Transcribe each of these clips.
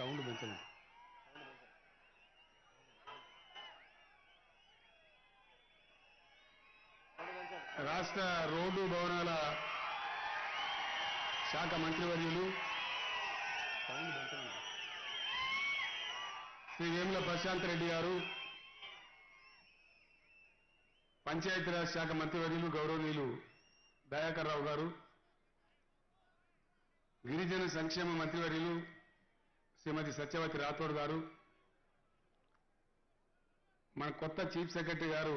Sound పెంచండి. రాష్ట్ర road భవనాల శాఖ మంత్రివర్యులు శ్రీ వేముల ప్రశాంత్ రెడ్డి గారు, పంచాయతీరాజ్ శాఖ మంత్రివర్యులు గౌరవనీయులు దయాకర్ రావు గారు, గిరిజన సంక్షేమ మంత్రివర్యులు శ్రీమతి సత్యవతి రాథోడ్ గారు, మన కొత్త చీఫ్ సెక్రటరీ గారు,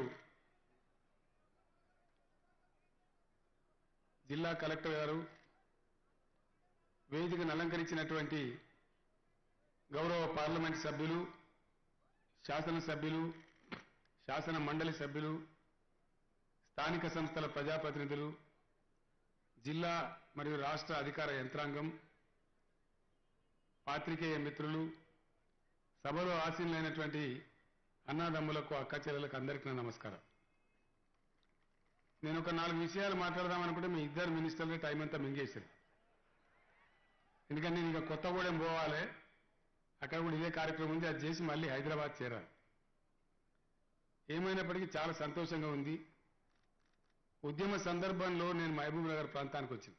జిల్లా కలెక్టర్ గారు, వేదికను అలంకరించినటువంటి గౌరవ పార్లమెంట్ సభ్యులు, శాసనసభ్యులు, శాసన మండలి సభ్యులు, స్థానిక సంస్థల ప్రజాప్రతినిధులు, జిల్లా మరియు రాష్ట్ర అధికార యంత్రాంగం, పాత్రికేయ మిత్రులు, సభలో ఆసీనులైనటువంటి అన్నాదమ్ములకు, అక్కచెల్లెలకు అందరికీ నా నమస్కారం. నేను ఒక 4 విషయాలు మాట్లాడదామనుకుంటే మీ ఇద్దరు మినిస్టర్లే టైం అంతా మింగేశారు. ఎందుకంటే నేను ఇక కొత్తగూడెం పోవాలి, అక్కడ కూడా ఇదే కార్యక్రమం ఉంది, అది చేసి మళ్ళీ హైదరాబాద్ చేరాలి. ఏమైనప్పటికీ చాలా సంతోషంగా ఉంది. ఉద్యమ సందర్భంలో నేను మహబూబ్ నగర్ ప్రాంతానికి వచ్చాను.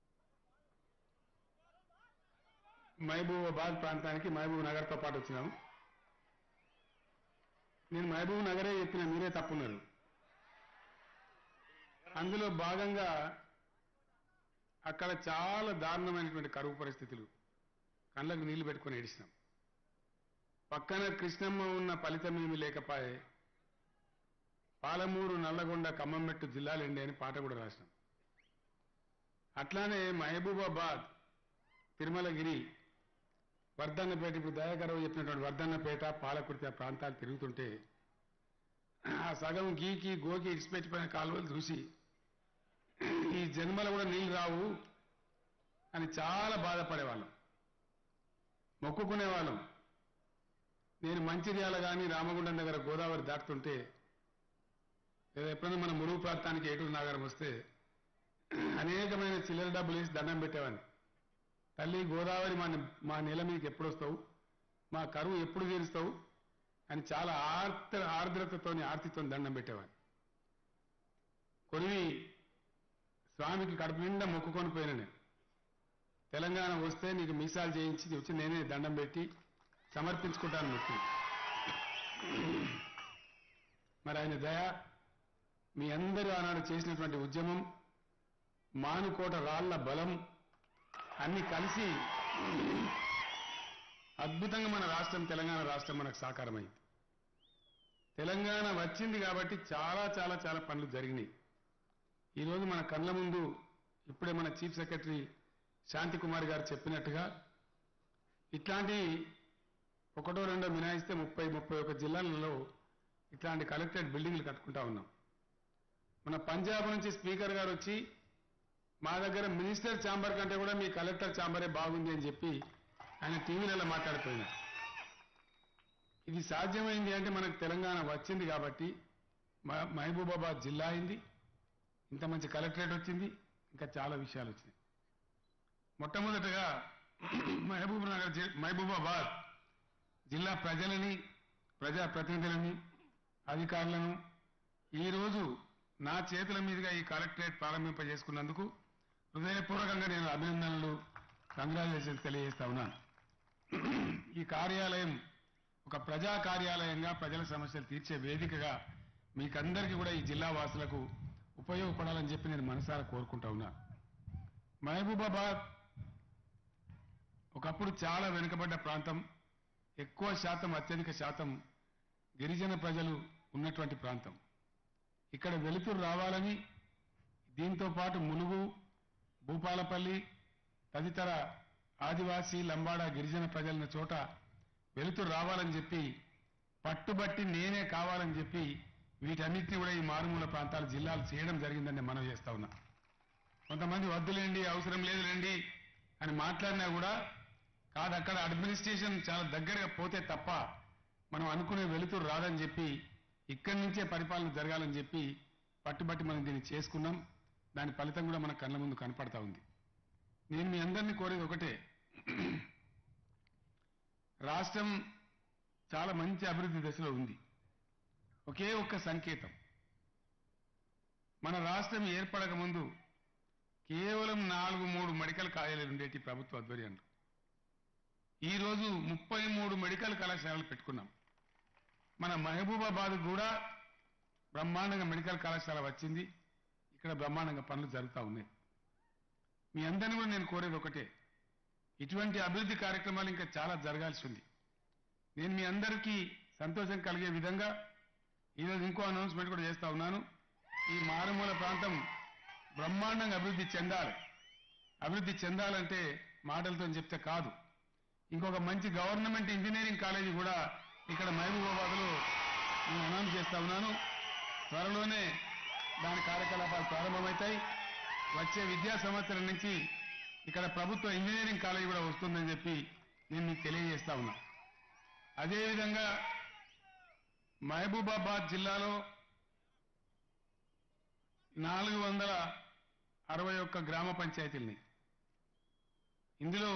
మహబూబాబాద్ ప్రాంతానికి మహబూబ్ నగర్తో పాటు వచ్చినాము. నేను మహబూబ్ నగరే చెప్పిన, మీరే తప్పున్నారు. అందులో భాగంగా అక్కడ చాలా దారుణమైనటువంటి కరువు పరిస్థితులు, కళ్ళకు నీళ్లు పెట్టుకొని ఏడిసినాం. పక్కన కృష్ణమ్మ ఉన్న ఫలితం ఏమీ లేకపాయే, పాలమూరు, నల్లగొండ, ఖమ్మంమెట్టు జిల్లాలండి అని పాట కూడా రాసినాం. అట్లానే మహబూబాబాద్, తిరుమలగిరి, వర్ధన్నపేట, ఇప్పుడు దయాకరావు చెప్పినటువంటి వర్ధన్నపేట, పాలకుర్తి ప్రాంతాలు తిరుగుతుంటే ఆ సగం గీకి గోకి ఇడిచిపెట్టిపోయిన కాలువలు చూసి ఈ జన్మలో కూడా నీళ్ళు రావు అని చాలా బాధపడేవాళ్ళం, మొక్కుకునేవాళ్ళం. నేను మంచిర్యాల కానీ రామగుండం దగ్గర గోదావరి దాటుతుంటే, లేదా ఎప్పుడైనా మన మురుగు ప్రాంతానికి ఏటూరు నాగారం వస్తే అనేకమైన చిల్లర డబ్బులు వేసి దండం పెట్టేవాడిని. తల్లి గోదావరి, మా నెల మీదకి ఎప్పుడు వస్తావు, మా కరువు ఎప్పుడు తీరుస్తావు అని చాలా ఆర్ద్రతతోని, ఆర్తితో దండం పెట్టేవాడిని. కొరివి స్వామికి కడుపు నిండా మొక్కుకొని పోయిన నేను. తెలంగాణ వస్తే నీకు మీసాలు చేయించి వచ్చి నేనే దండం పెట్టి సమర్పించుకుంటాను మొక్కి. మరి ఆయన దయ, మీ అందరూ ఆనాడు చేసినటువంటి ఉద్యమం, మానుకోట రాళ్ల బలం అన్ని కలిసి అద్భుతంగా మన రాష్ట్రం, తెలంగాణ రాష్ట్రం మనకు సాకారమైంది. తెలంగాణ వచ్చింది కాబట్టి చాలా చాలా చాలా పనులు జరిగినాయి. ఈరోజు మన కళ్ళ ముందు ఇప్పుడే మన చీఫ్ సెక్రటరీ శాంతి కుమార్ గారు చెప్పినట్టుగా ఇట్లాంటి ఒకటో రెండో మినాయిస్తే 30-31 జిల్లాలలో ఇట్లాంటి కలెక్టరేట్ బిల్డింగ్లు కట్టుకుంటా ఉన్నాం. మన పంజాబ్ నుంచి స్పీకర్ గారు వచ్చి మా దగ్గర మినిస్టర్ ఛాంబర్ కంటే కూడా మీ కలెక్టర్ ఛాంబరే బాగుంది అని చెప్పి ఆయన టీవీలలో మాట్లాడిపోయినారు. ఇది సాధ్యమైంది అంటే మనకు తెలంగాణ వచ్చింది కాబట్టి, మహబూబాబాద్ జిల్లా అయింది, ఇంత మంచి కలెక్టరేట్ వచ్చింది, ఇంకా చాలా విషయాలు వచ్చినాయి. మొట్టమొదటగా మహబూబాబాద్ జిల్లా ప్రజలని, ప్రజాప్రతినిధులని, అధికారులను ఈరోజు నా చేతుల మీదుగా ఈ కలెక్టరేట్ ప్రారంభింపజేసుకున్నందుకు హృదయపూర్వకంగా నేను అభినందనలు, కంగ్రాచులేషన్స్ తెలియజేస్తా ఉన్నాను. ఈ కార్యాలయం ఒక ప్రజా కార్యాలయంగా, ప్రజల సమస్యలు తీర్చే వేదికగా మీకందరికీ కూడా, ఈ జిల్లా వాసులకు ఉపయోగపడాలని చెప్పి నేను మనసారా కోరుకుంటా ఉన్నా. మహబూబాబాద్ ఒకప్పుడు చాలా వెనుకబడ్డ ప్రాంతం, ఎక్కువ శాతం, అత్యధిక శాతం గిరిజన ప్రజలు ఉన్నటువంటి ప్రాంతం. ఇక్కడ వెలుతురు రావాలని, దీంతో పాటు ములుగు, భూపాలపల్లి తదితర ఆదివాసీ, లంబాడ, గిరిజన ప్రజలున్న చోట వెలుతురు రావాలని చెప్పి పట్టుబట్టి నేనే కావాలని చెప్పి వీటన్నిటిని కూడా ఈ మారుమూల ప్రాంతాల జిల్లాలు చేయడం జరిగిందని మనం చేస్తా ఉన్నా. కొంతమంది వద్దులేండి, అవసరం లేదులేండి అని మాట్లాడినా కూడా కాదు, అక్కడ అడ్మినిస్ట్రేషన్ చాలా దగ్గరగా పోతే తప్ప మనం అనుకునే వెలుతురు రాదని చెప్పి ఇక్కడి నుంచే పరిపాలన జరగాలని చెప్పి పట్టుబట్టి మనం దీన్ని చేసుకున్నాం. దాని ఫలితం కూడా మన కళ్ళ ముందు కనపడతా ఉంది. నేను మీ అందరినీ కోరేది ఒకటే, రాష్ట్రం చాలా మంచి అభివృద్ధి దశలో ఉంది. ఒకే ఒక్క సంకేతం, మన రాష్ట్రం ఏర్పడక ముందు కేవలం 4-3 మెడికల్ కాలేజీలు ఉండేటి ప్రభుత్వ ఆధ్వర్యంలో. ఈరోజు 33 మెడికల్ కళాశాలలు పెట్టుకున్నాం. మన మహబూబాబాద్ కూడా బ్రహ్మాండంగా మెడికల్ కళాశాల వచ్చింది. ఇక్కడ బ్రహ్మాండంగా పనులు జరుగుతూ ఉన్నాయి. మీ అందరినీ కూడా నేను కోరేది ఒకటే, ఇటువంటి అభివృద్ధి కార్యక్రమాలు ఇంకా చాలా జరగాల్సి ఉంది. నేను మీ అందరికీ సంతోషం కలిగే విధంగా ఈరోజు ఇంకో అనౌన్స్మెంట్ కూడా చేస్తా ఉన్నాను. ఈ మారుమూల ప్రాంతం బ్రహ్మాండంగా అభివృద్ధి చెందాలి. అభివృద్ధి చెందాలంటే మాటలతో చెప్తే కాదు. ఇంకొక మంచి గవర్నమెంట్ ఇంజనీరింగ్ కాలేజీ కూడా ఇక్కడ మహబూబాబాద్లో నేను అనౌన్స్ చేస్తా ఉన్నాను. త్వరలోనే దాని కార్యకలాపాలు ప్రారంభమవుతాయి. వచ్చే విద్యా సంవత్సరం నుంచి ఇక్కడ ప్రభుత్వ ఇంజనీరింగ్ కాలేజీ కూడా వస్తుందని చెప్పి నేను మీకు తెలియజేస్తా ఉన్నా. అదేవిధంగా మహబూబాబాద్ జిల్లాలో 461 గ్రామ పంచాయతీలని, ఇందులో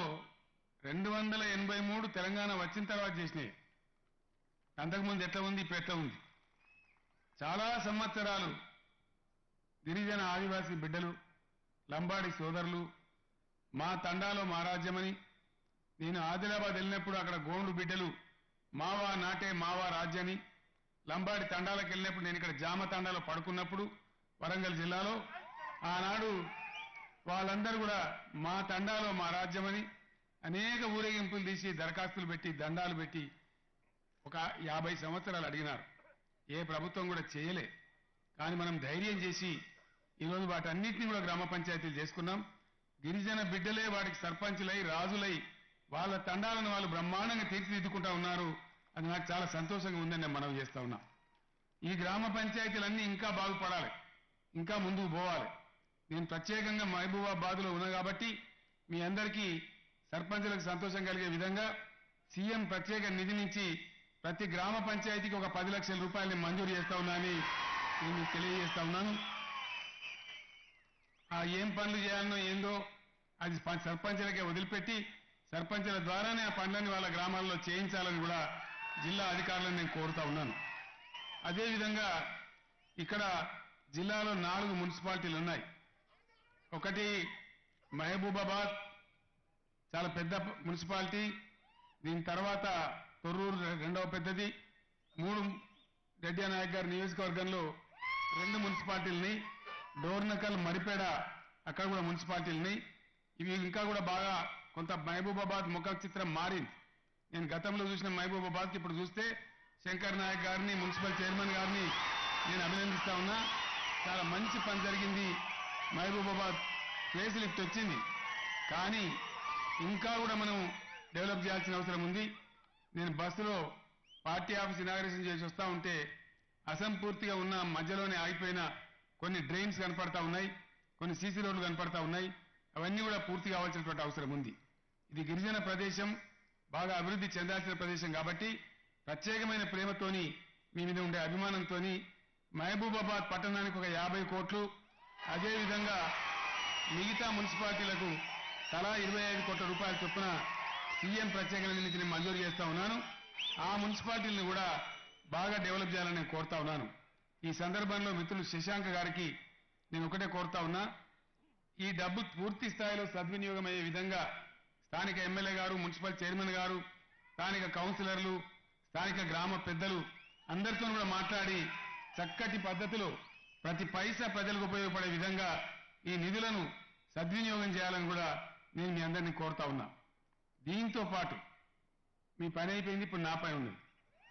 283 తెలంగాణ వచ్చిన తర్వాత చేసినాయి. అంతకుముందు ఎట్లా ఉంది, ఇప్పుడు ఎట్లా ఉంది. చాలా సంవత్సరాలు గిరిజన ఆదివాసీ బిడ్డలు, లంబాడి సోదరులు మా తండాలో మా రాజ్యమని, నేను ఆదిలాబాద్ వెళ్ళినప్పుడు అక్కడ గోండు బిడ్డలు మావా నాటే మావా రాజ్యని, లంబాడి తండాలకు వెళ్ళినప్పుడు నేను ఇక్కడ జామ తండాలో పడుకున్నప్పుడు వరంగల్ జిల్లాలో ఆనాడు వాళ్ళందరూ కూడా మా తండాలో మా రాజ్యమని అనేక ఊరేగింపులు తీసి దరఖాస్తులు పెట్టి దండాలు పెట్టి ఒక 50 సంవత్సరాలు అడిగినారు. ఏ ప్రభుత్వం కూడా చేయలే. కానీ మనం ధైర్యం చేసి ఈరోజు వాటన్నిటిని కూడా గ్రామ పంచాయతీలు చేసుకున్నాం. గిరిజన బిడ్డలే వాటికి సర్పంచులై రాజులై వాళ్ళ తండాలను వాళ్ళు బ్రహ్మాండంగా తీర్చిదిద్దుకుంటా ఉన్నారు. అది నాకు చాలా సంతోషంగా ఉందని నేను మనవి చేస్తా ఉన్నా. ఈ గ్రామ పంచాయతీలన్నీ ఇంకా బాగుపడాలి, ఇంకా ముందుకు పోవాలి. నేను ప్రత్యేకంగా మహబూబాబాద్లో ఉన్నా కాబట్టి మీ అందరికీ సర్పంచులకు సంతోషం కలిగే విధంగా సీఎం ప్రత్యేక నిధి నుంచి ప్రతి గ్రామ పంచాయతీకి ఒక 10 లక్షల రూపాయలని మంజూరు చేస్తా ఉన్నానని నేను మీకు తెలియజేస్తా ఉన్నాను. ఆ ఏం పనులు చేయాలనో ఏందో అది సర్పంచులకే వదిలిపెట్టి సర్పంచుల ద్వారానే ఆ పనులని వాళ్ళ గ్రామాల్లో చేయించాలని కూడా జిల్లా అధికారులను నేను కోరుతా ఉన్నాను. అదేవిధంగా ఇక్కడ జిల్లాలో 4 మున్సిపాలిటీలు ఉన్నాయి. ఒకటి మహబూబాబాద్, చాలా పెద్ద మున్సిపాలిటీ. దీని తర్వాత తొర్రూరు రెండవ పెద్దది. 3 రెడ్డి నాయక్ గారి నియోజకవర్గంలో 2 మున్సిపాలిటీలని, డోర్నకల్ మరిపేడ అక్కడ కూడా మున్సిపాలిటీలని. ఇవి ఇంకా కూడా బాగా కొంత మహబూబాబాద్ ముఖ చిత్రం మారింది. నేను గతంలో చూసిన మహబూబాబాద్కి ఇప్పుడు చూస్తే శంకర్ నాయక్ గారిని, మున్సిపల్ చైర్మన్ గారిని నేను అభినందిస్తా ఉన్నా. చాలా మంచి పని జరిగింది. మహబూబాబాద్ ఫేస్ లిఫ్ట్ వచ్చింది. కానీ ఇంకా కూడా మనం డెవలప్ చేయాల్సిన అవసరం ఉంది. నేను బస్సులో పార్టీ ఆఫీస్ ఇనాగరేషన్ చేసి వస్తా ఉంటే అసంపూర్తిగా ఉన్న మధ్యలోనే ఆగిపోయిన కొన్ని డ్రైన్స్ కనపడతా ఉన్నాయి, కొన్ని సీసీ రోడ్లు కనపడతా ఉన్నాయి. అవన్నీ కూడా పూర్తి కావాల్సినటువంటి అవసరం ఉంది. ఇది గిరిజన ప్రదేశం, బాగా అభివృద్ధి చెందాల్సిన ప్రదేశం కాబట్టి ప్రత్యేకమైన ప్రేమతోని మీ మీద ఉండే అభిమానంతోని మహబూబాబాద్ పట్టణానికి ఒక 50 కోట్లు, అదేవిధంగా మిగతా మున్సిపాలిటీలకు తలా 25 కోట్ల రూపాయల చొప్పున సీఎం ప్రత్యేక నిధిని మంజూరు చేస్తా ఉన్నాను. ఆ మున్సిపాలిటీలను కూడా బాగా డెవలప్ చేయాలని నేను కోరుతా ఉన్నాను. ఈ సందర్భంలో మిత్రులు శశాంక్ గారికి నేను ఒకటే కోరుతా ఉన్నా, ఈ డబ్బు పూర్తి స్థాయిలో సద్వినియోగం అయ్యే విధంగా స్థానిక ఎమ్మెల్యే గారు, మున్సిపల్ చైర్మన్ గారు, స్థానిక కౌన్సిలర్లు, స్థానిక గ్రామ పెద్దలు అందరితో కూడా మాట్లాడి చక్కటి పద్ధతిలో ప్రతి పైసా ప్రజలకు ఉపయోగపడే విధంగా ఈ నిధులను సద్వినియోగం చేయాలని కూడా నేను మీ అందరినీ కోరుతా ఉన్నా. దీంతో పాటు మీ పని అయిపోయింది, ఇప్పుడు నా పని ఉంది.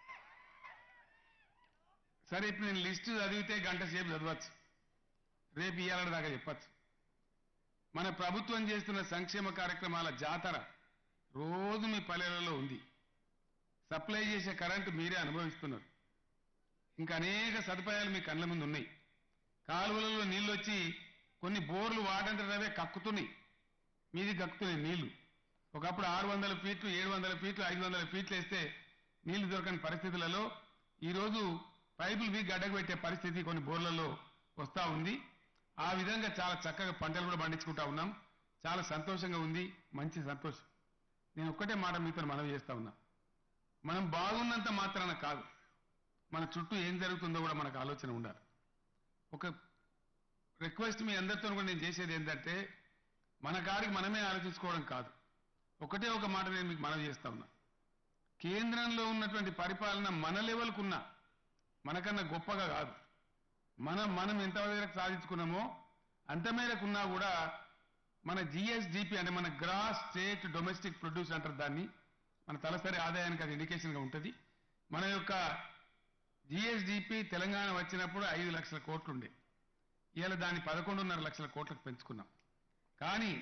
సరే, ఇప్పుడు నేను లిస్టు చదివితే గంట సేపు చదవచ్చు, రేపు ఇయ్యాల దాకా చెప్పచ్చు. మన ప్రభుత్వం చేస్తున్న సంక్షేమ కార్యక్రమాల జాతర రోజు మీ పల్లెలలో ఉంది. సప్లై చేసే కరెంటు మీరే అనుభవిస్తున్నారు. ఇంకా అనేక సదుపాయాలు మీ కళ్ళ ముందు ఉన్నాయి. కాలువలలో నీళ్లు వచ్చి కొన్ని బోర్లు వాటంతటవే కక్కుతున్నాయి, మీది కక్కుతున్నాయి నీళ్లు. ఒకప్పుడు 600 ఫీట్లు, 700 ఫీట్లు, 500 ఫీట్లు వేస్తే నీళ్లు దొరకని పరిస్థితులలో ఈరోజు పైపులు మీ గడ్డకు పెట్టే పరిస్థితి కొన్ని బోర్లలో వస్తూ ఉంది. ఆ విధంగా చాలా చక్కగా పంటలు కూడా పండించుకుంటా ఉన్నాం. చాలా సంతోషంగా ఉంది, మంచి సంతోషం. నేను ఒక్కటే మాట మీతో మనవి చేస్తా ఉన్నా, మనం బాగున్నంత మాత్రాన కాదు, మన చుట్టూ ఏం జరుగుతుందో కూడా మనకు ఆలోచన ఉండాలి. ఒక రిక్వెస్ట్ మీ అందరితో కూడా నేను చేసేది ఏంటంటే, మన కాడికి మనమే ఆలోచించుకోవడం కాదు. ఒకటే ఒక మాట నేను మీకు మనవి చేస్తా ఉన్నా. కేంద్రంలో ఉన్నటువంటి పరిపాలన మన లెవెల్కు ఉన్నా, మనకన్నా గొప్పగా కాదు. మనం ఎంత మేరకు సాధించుకున్నామో అంత మేరకు ఉన్నా కూడా మన జిఎస్డిపి అంటే మన గ్రాస్ స్టేట్ డొమెస్టిక్ ప్రొడ్యూస్ అంటారు దాన్ని, మన తలసరి ఆదాయానికి అది ఇండికేషన్గా ఉంటుంది. మన యొక్క జిఎస్డిపి తెలంగాణ వచ్చినప్పుడు 5 లక్షల కోట్లు ఉండే, ఇవాళ దాన్ని 11.5 లక్షల కోట్లకు పెంచుకున్నాం. కానీ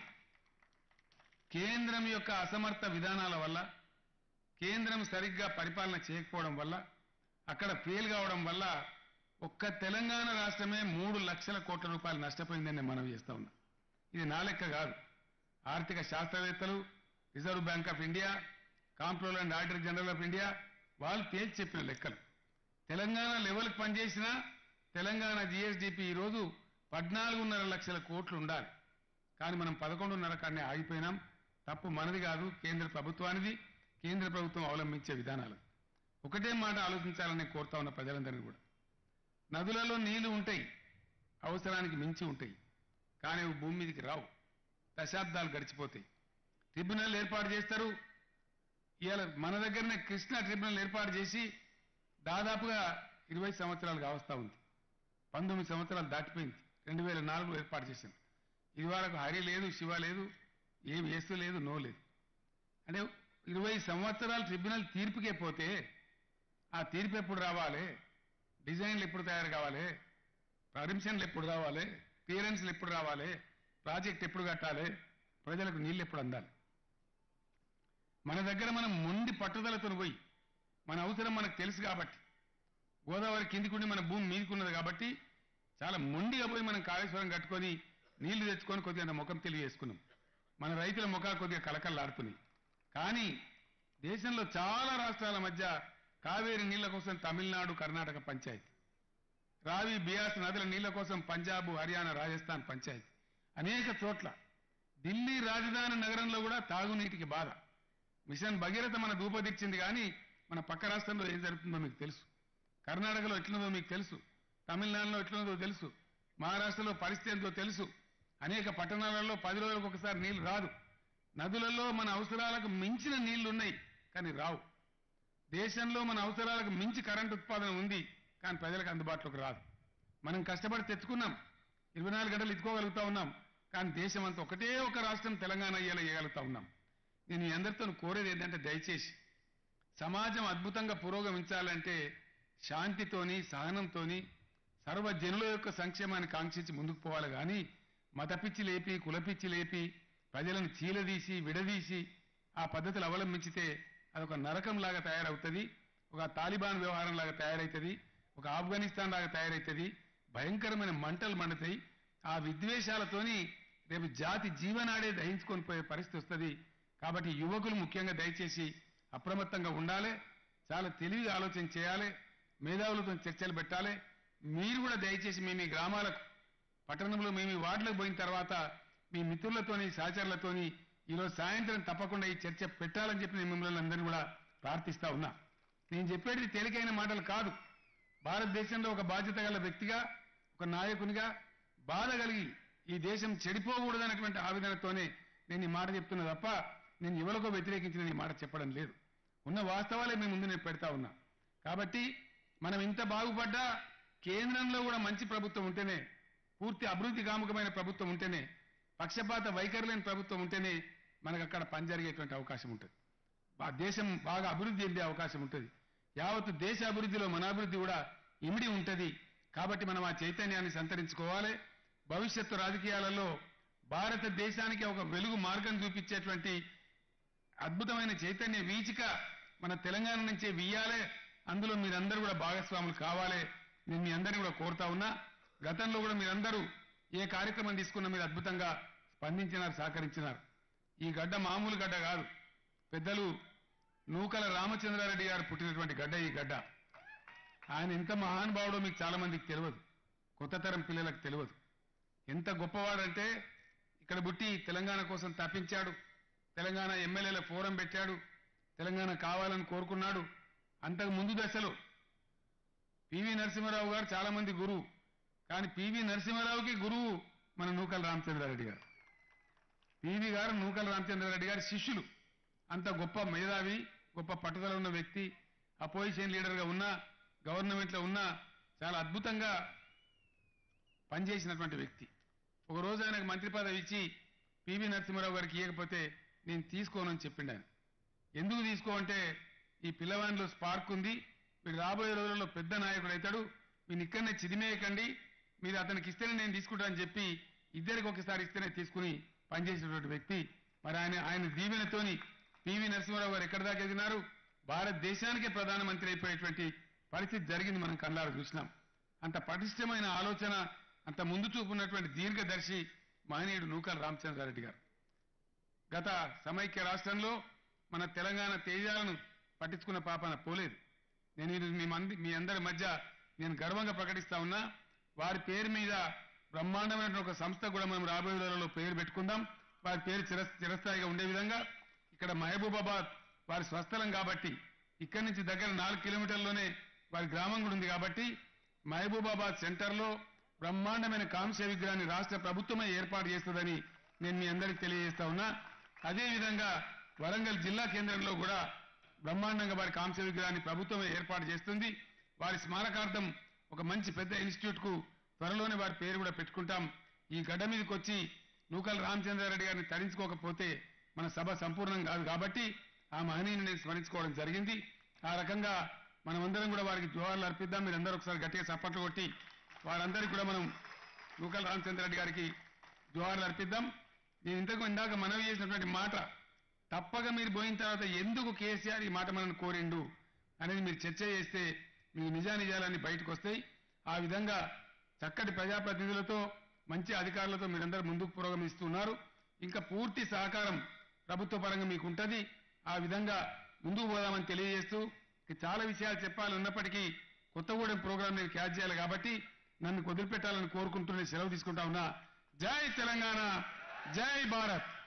కేంద్రం యొక్క అసమర్థ విధానాల వల్ల, కేంద్రం సరిగ్గా పరిపాలన చేయకపోవడం వల్ల, అక్కడ ఫెయిల్ కావడం వల్ల ఒక్క తెలంగాణ రాష్ట్రమే 3 లక్షల కోట్ల రూపాయలు నష్టపోయిందని నేను మనవి చేస్తా ఉన్నా. ఇది నా లెక్క కాదు. ఆర్థిక శాస్త్రవేత్తలు, reserve bank of India, comptroller and auditor general of India వాళ్ళు తేల్చి చెప్పిన లెక్కలు. తెలంగాణ లెవెల్కి పనిచేసిన తెలంగాణ జిఎస్డిపి ఈరోజు 14.5 లక్షల కోట్లు ఉండాలి. కానీ మనం 11.5 కాడనే ఆగిపోయినాం. తప్పు మనది కాదు, కేంద్ర ప్రభుత్వానిది, కేంద్ర ప్రభుత్వం అవలంబించే విధానాలు. ఒకటే మాట ఆలోచించాలని కోరుతా ఉన్న ప్రజలందరినీ కూడా. నదులలో నీళ్లు ఉంటాయి, అవసరానికి మించి ఉంటాయి, కానీ అవి భూమి మీదకి రావు. దశాబ్దాలు గడిచిపోతాయి. ట్రిబ్యునల్ ఏర్పాటు చేస్తారు. ఇవాళ మన దగ్గరనే కృష్ణా ట్రిబ్యునల్ ఏర్పాటు చేసి దాదాపుగా 20 సంవత్సరాలు కావస్తా ఉంది. 19 సంవత్సరాలు దాటిపోయింది. 2004లో ఏర్పాటు చేశాను. ఇది వరకు హరి లేదు, శివ లేదు, ఏం వేస్తూ లేదు, నో లేదు. అంటే 20 సంవత్సరాలు ట్రిబ్యునల్ తీర్పుకే పోతే ఆ తీర్పు ఎప్పుడు రావాలి, డిజైన్లు ఎప్పుడు తయారు కావాలి, పర్మిషన్లు ఎప్పుడు రావాలి, క్లియరెన్స్లు ఎప్పుడు రావాలి, ప్రాజెక్ట్ ఎప్పుడు కట్టాలి, ప్రజలకు నీళ్ళు ఎప్పుడు అందాలి. మన దగ్గర మనం మొండి పట్టుదలతో పోయి, మన అవసరం మనకు తెలుసు కాబట్టి, గోదావరి కిందికుండి మన భూమి మీదికున్నది కాబట్టి చాలా మొండిగా పోయి మనం కాళేశ్వరం కట్టుకొని నీళ్లు తెచ్చుకొని కొద్దిగా ముఖం తెలియజేసుకున్నాం. మన రైతుల ముఖాలు కొద్దిగా కలకల్లాడుతున్నాయి. కానీ దేశంలో చాలా రాష్ట్రాల మధ్య కావేరి నీళ్ల కోసం తమిళనాడు, కర్ణాటక పంచాయతీ, రావి, బియాస్ నదుల నీళ్ల కోసం పంజాబ్, హర్యానా, రాజస్థాన్ పంచాయతీ, అనేక చోట్ల ఢిల్లీ రాజధాని నగరంలో కూడా తాగునీటికి బాధ. మిషన్ భగీరథ మన దూపదీర్చింది, కానీ మన పక్క రాష్ట్రంలో ఏం జరుగుతుందో మీకు తెలుసు. కర్ణాటకలో ఎట్లుందో మీకు తెలుసు, తమిళనాడులో ఎట్లుందో తెలుసు, మహారాష్ట్రలో పరిస్థితి ఎంతో తెలుసు. అనేక పట్టణాలలో 10 రోజులకు ఒకసారి నీళ్లు రాదు. నదులలో మన అవసరాలకు మించిన నీళ్లు ఉన్నాయి, కానీ రావు. దేశంలో మన అవసరాలకు మించి కరెంటు ఉత్పాదన ఉంది, కానీ ప్రజలకు అందుబాటులోకి రాదు. మనం కష్టపడి తెచ్చుకున్నాం, 24 గంటలు ఇచ్చుకోగలుగుతా ఉన్నాం, కానీ దేశం అంతా ఒకటే ఒక రాష్ట్రం తెలంగాణ అయ్యేలా చేయగలుగుతా ఉన్నాం. నేను మీ అందరితో కోరేది ఏంటంటే, దయచేసి సమాజం అద్భుతంగా పురోగమించాలంటే శాంతితోని, సహనంతోని, సర్వజనుల యొక్క సంక్షేమాన్ని కాంక్షించి ముందుకు పోవాలి. కానీ మతపిచ్చి లేపి, కులపిచ్చి లేపి, ప్రజలను చీలదీసి, విడదీసి ఆ పద్ధతులు అవలంబించితే అదొక నరకం లాగా తయారవుతుంది, ఒక తాలిబాన్ వ్యవహారం లాగా తయారవుతుంది, ఒక ఆఫ్ఘనిస్తాన్ లాగా తయారవుతుంది. భయంకరమైన మంటలు మండుతాయి. ఆ విద్వేషాలతోని రేపు జాతి జీవనాడే దహించుకొని పోయే పరిస్థితి వస్తుంది. కాబట్టి యువకులు ముఖ్యంగా దయచేసి అప్రమత్తంగా ఉండాలి, చాలా తెలివిగా ఆలోచన చేయాలి, మేధావులతో చర్చలు పెట్టాలి. మీరు కూడా దయచేసి మీ గ్రామాలకు, పట్టణంలో మీ వార్డులకు పోయిన తర్వాత మీ మిత్రులతోని, సహచరులతోని ఈరోజు సాయంత్రం తప్పకుండా ఈ చర్చ పెట్టాలని చెప్పి నేను మిమ్మల్ని అందరినీ కూడా ప్రార్థిస్తా ఉన్నా. నేను చెప్పేది తేలికైన మాటలు కాదు. భారతదేశంలో ఒక బాధ్యత గల వ్యక్తిగా, ఒక నాయకునిగా బాధ కలిగి ఈ దేశం చెడిపోకూడదనేటువంటి ఆవేదనతోనే నేను ఈ మాట చెప్తున్నా తప్ప నేను ఎవరికో వ్యతిరేకించిన ఈ మాట చెప్పడం లేదు. ఉన్న వాస్తవాలే మీ ముందు నేను పెడతా ఉన్నా. కాబట్టి మనం ఇంత బాగుపడ్డా కేంద్రంలో కూడా మంచి ప్రభుత్వం ఉంటేనే, పూర్తి అభివృద్ధి కాముకమైన ప్రభుత్వం ఉంటేనే, పక్షపాత వైఖరి లేని ప్రభుత్వం ఉంటేనే మనకు అక్కడ పని జరిగేటువంటి అవకాశం ఉంటుంది. దేశం బాగా అభివృద్ధి చెందే అవకాశం ఉంటుంది. యావత్తు దేశ అభివృద్ధిలో మన అభివృద్ధి కూడా ఇమిడి ఉంటుంది. కాబట్టి మనం ఆ చైతన్యాన్ని సంతరించుకోవాలి. భవిష్యత్తు రాజకీయాలలో భారతదేశానికి ఒక వెలుగు మార్గం చూపించేటువంటి అద్భుతమైన చైతన్య వీచిక మన తెలంగాణ నుంచే వీయాలి. అందులో మీరందరూ కూడా భాగస్వాములు కావాలి. నేను మీ అందరినీ కూడా కోరుతా ఉన్నా. గతంలో కూడా మీరందరూ ఏ కార్యక్రమం తీసుకున్నా మీరు అద్భుతంగా స్పందించినారు, సహకరించినారు. ఈ గడ్డ మామూలు గడ్డ కాదు. పెద్దలు నూకల రామచంద్రారెడ్డి గారు పుట్టినటువంటి గడ్డ ఈ గడ్డ. ఆయన ఎంత మహానుభావుడో మీకు చాలా మందికి తెలియదు, కొత్త తరం పిల్లలకు తెలియదు. ఎంత గొప్పవాడంటే ఇక్కడ పుట్టి తెలంగాణ కోసం తప్పించాడు, తెలంగాణ ఎమ్మెల్యేల ఫోరం పెట్టాడు, తెలంగాణ కావాలని కోరుకున్నాడు. అంతకు ముందు దశలో పివి నరసింహారావు గారు చాలా మంది గురువు, కానీ పివి నరసింహారావుకి గురువు మన నూకల రామచంద్రారెడ్డి గారు. పివి గారు నూకల రామచంద్రారెడ్డి గారి శిష్యులు. అంత గొప్ప మేధావి, గొప్ప పట్టుదల ఉన్న వ్యక్తి, అపోజిషన్ లీడర్గా ఉన్నా, గవర్నమెంట్లో ఉన్నా చాలా అద్భుతంగా పనిచేసినటువంటి వ్యక్తి. ఒకరోజు ఆయనకు మంత్రి పదవి ఇచ్చి పివి నరసింహారావు గారికి ఇవ్వకపోతే నేను తీసుకోనని చెప్పిండు ఆయన. ఎందుకు తీసుకోమంటే ఈ పిల్లవాడిలో స్పార్క్ ఉంది, వీడు రాబోయే రోజుల్లో పెద్ద నాయకుడు అవుతాడు, వీని ఇక్కడనే చిదిమేయకండి, మీరు అతనికి ఇస్తేనే నేను తీసుకుంటానని చెప్పి ఇద్దరికి ఒకసారి ఇస్తేనే తీసుకుని పనిచేసినటువంటి వ్యక్తి. మరి ఆయన దీవెనతోని పివి నరసింహారావు గారు ఎక్కడి దాకా ఎదిగినారు, భారతదేశానికే ప్రధానమంత్రి అయిపోయేటువంటి పరిస్థితి జరిగింది, మనం కళ్ళారా చూసినాం. అంత పటిష్టమైన ఆలోచన, అంత ముందు చూపు ఉన్నటువంటి దీర్ఘదర్శి మహనీయుడు నూకల రామచంద్రారెడ్డి గారు. గత సమైక్య రాష్ట్రంలో మన తెలంగాణ తేజాలను పట్టించుకున్న పాపన పోలేదు. నేను ఈరోజు మీ అందరి మధ్య నేను గర్వంగా ప్రకటిస్తా ఉన్నా, వారి పేరు మీద బ్రహ్మాండమైన ఒక సంస్థ కూడా మనం రాబోయే రోజుల్లో పేరు పెట్టుకుందాం. వారి పేరు చిరస్థాయిగా ఉండే విధంగా ఇక్కడ మహబూబాబాద్ వారి స్వస్థలం కాబట్టి, ఇక్కడి నుంచి దగ్గర 4 కిలోమీటర్లలోనే వారి గ్రామం కూడా ఉంది కాబట్టి మహబూబాబాద్ సెంటర్లో బ్రహ్మాండమైన కాంస్య విగ్రహాన్ని రాష్ట్ర ప్రభుత్వమే ఏర్పాటు చేస్తుందని నేను మీ అందరికీ తెలియజేస్తా ఉన్నా. అదేవిధంగా వరంగల్ జిల్లా కేంద్రంలో కూడా బ్రహ్మాండంగా వారి కాంస్య విగ్రహాన్ని ప్రభుత్వమే ఏర్పాటు చేస్తుంది. వారి స్మారకార్థం ఒక మంచి పెద్ద ఇన్స్టిట్యూట్ కు త్వరలోనే వారి పేరు కూడా పెట్టుకుంటాం. ఈ గడ్డ మీదకి వచ్చి నూకల రామచంద్రారెడ్డి గారిని తరించుకోకపోతే మన సభ సంపూర్ణం కాదు కాబట్టి ఆ మహనీయుని నేను స్మరించుకోవడం జరిగింది. ఆ రకంగా మనమందరం కూడా వారికి జోహార్లు అర్పిద్దాం. మీరందరూ ఒకసారి గట్టిగా చప్పట్లు కొట్టి వారందరికీ కూడా మనం నూకల రామచంద్రారెడ్డి గారికి జోహార్లు అర్పిద్దాం. నేను ఇందాక మనవి చేసినటువంటి మాట తప్పక మీరు పోయిన తర్వాత ఎందుకు కేసీఆర్ ఈ మాట మనల్ని కోరిండు అనేది మీరు చర్చ చేస్తే మీ నిజానిజాలన్నీ బయటకు వస్తాయి. ఆ విధంగా చక్కటి ప్రజాప్రతినిధులతో మంచి అధికారులతో మీరందరూ ముందుకు పురోగమిస్తున్నారు. ఇంకా పూర్తి సహకారం ప్రభుత్వ పరంగా మీకు ఉంటుంది. ఆ విధంగా ముందుకు పోదామని తెలియజేస్తూ చాలా విషయాలు చెప్పాలి ఉన్నప్పటికీ కొత్తగూడెం ప్రోగ్రాం నేను క్యాచ్ చేయాలి కాబట్టి నన్ను వదిలిపెట్టాలని కోరుకుంటూనే సెలవు తీసుకుంటా ఉన్నా. జై తెలంగాణ, జై భారత్.